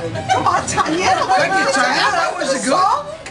干嘛？产业了？ 赶紧摘了，我是哥。